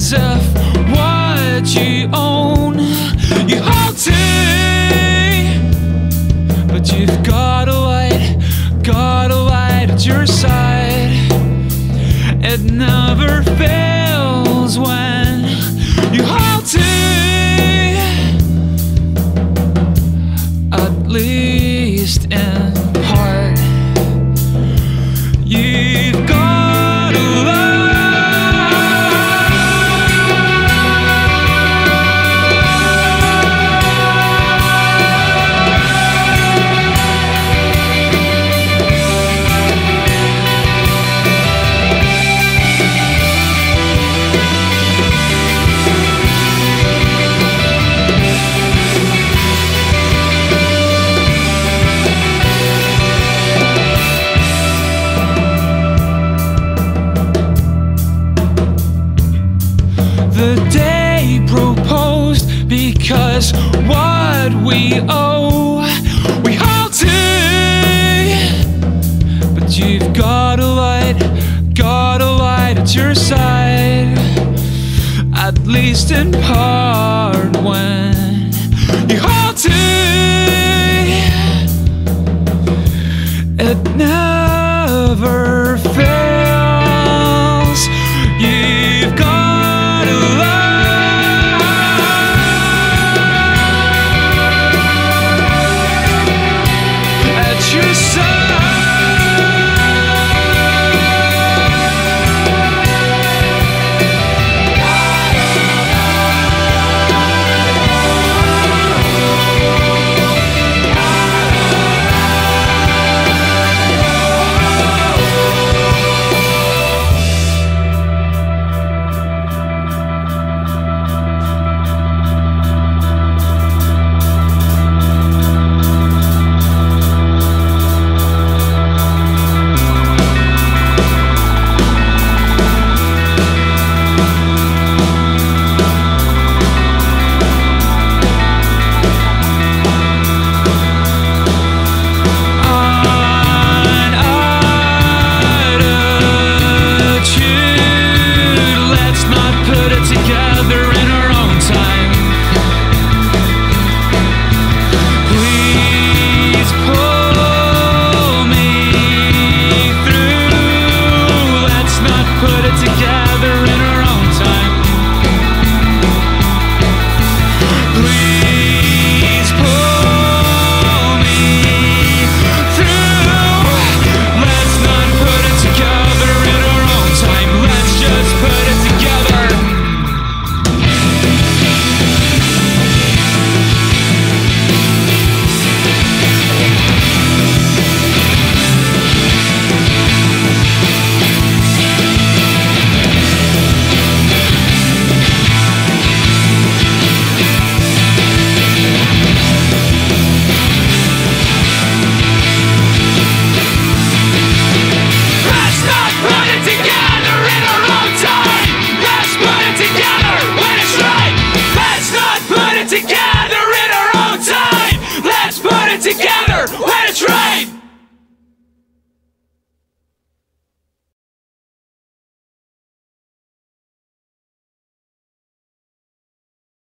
as if what you own you hold to, but you've got a light at your side. It never fails when you hold to, at least in part. You've got a light. The day proposed, because what we owe we hold to, but you've got a light at your side, at least in part.